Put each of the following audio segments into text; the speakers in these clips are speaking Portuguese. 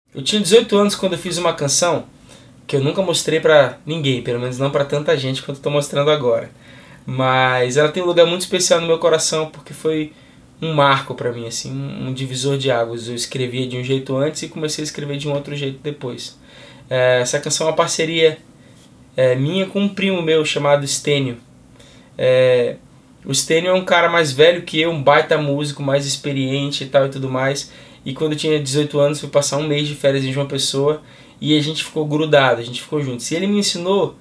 Eu tinha 18 anos quando eu fiz uma canção que eu nunca mostrei pra ninguém, pelo menos não pra tanta gente quanto eu tô mostrando agora. Mas ela tem um lugar muito especial no meu coração porque foi um marco pra mim, assim, um divisor de águas. Eu escrevia de um jeito antes e comecei a escrever de um outro jeito depois. Essa canção é uma parceria minha com um primo meu chamado Stênio. O Stênio é um cara mais velho que eu, um baita músico, mais experiente e tal e tudo mais. E quando eu tinha 18 anos fui passar um mês de férias em João Pessoa e a gente ficou grudado, a gente ficou juntos. E ele me ensinou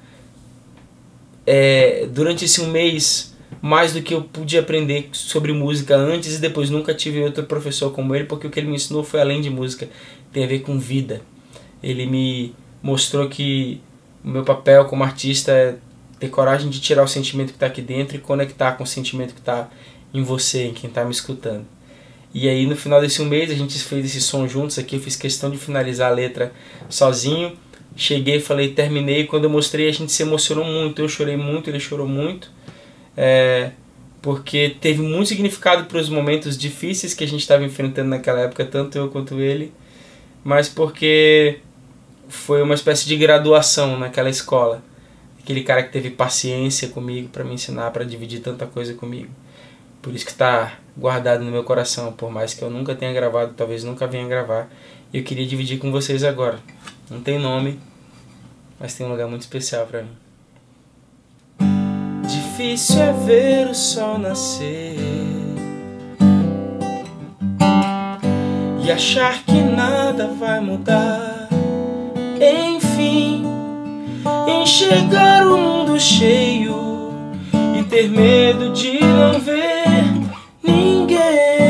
durante esse um mês mais do que eu pude aprender sobre música antes e depois. Nunca tive outro professor como ele, porque o que ele me ensinou foi além de música, tem a ver com vida. Ele me mostrou que o meu papel como artista é ter coragem de tirar o sentimento que está aqui dentro e conectar com o sentimento que está em você, em quem está me escutando. E aí no final desse um mês a gente fez esse som juntos aqui, eu fiz questão de finalizar a letra sozinho. Cheguei, falei, terminei, quando eu mostrei a gente se emocionou muito, eu chorei muito, ele chorou muito. Porque teve muito significado para os momentos difíceis que a gente estava enfrentando naquela época, tanto eu quanto ele. Mas porque foi uma espécie de graduação naquela escola. Aquele cara que teve paciência comigo para me ensinar, para dividir tanta coisa comigo. Por isso que está guardado no meu coração, por mais que eu nunca tenha gravado, talvez nunca venha gravar. Eu queria dividir com vocês agora. Não tem nome, mas tem um lugar muito especial para mim. Difícil é ver o sol nascer e achar que nada vai mudar. Enfim, enxergar o mundo cheio e ter medo de não ver ninguém.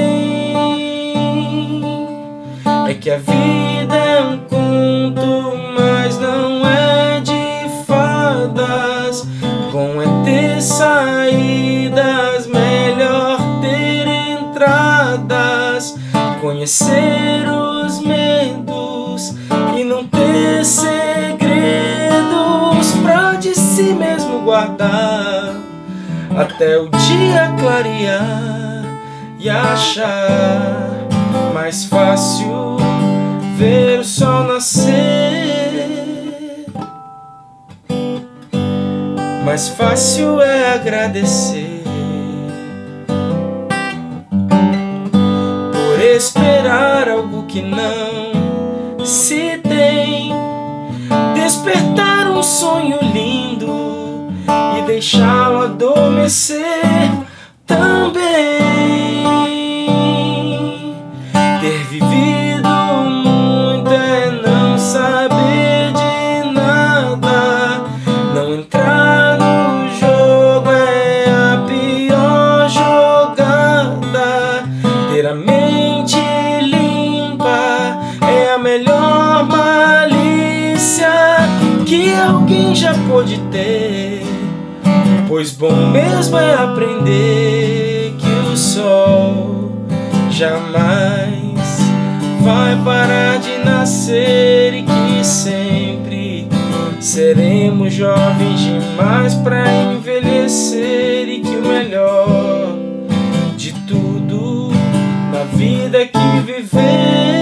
É que a vida é um conto, mas não é de fadas. Bom é ter saídas, melhor ter entradas. Conhecer os medos e não ter segredos pra de si mesmo guardar até o dia clarear e achar mais fácil ver o sol nascer. Mais fácil é agradecer por esperar algo que não se tem, despertar um sonho lindo e deixá-lo adormecer também. Ter vivido muito é não saber de nada. Não entrar no jogo é a pior jogada. Ter a mente limpa é a melhor malícia que alguém já pôde ter. Pois bom mesmo é aprender que o sol jamais vai parar de nascer e que sempre seremos jovens demais para envelhecer, e que o melhor de tudo na vida é que viver